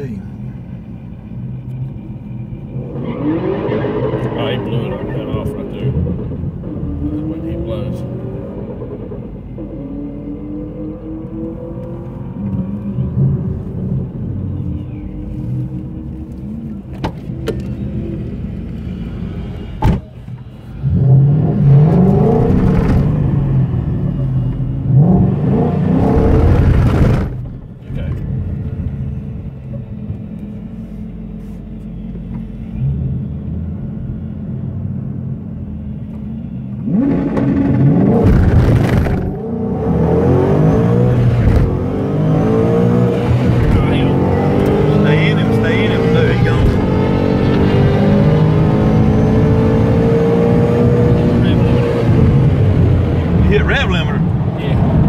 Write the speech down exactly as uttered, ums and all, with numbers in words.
see. Oh, he blew it right off right there. That's when he blows. Hit rev limiter. Yeah.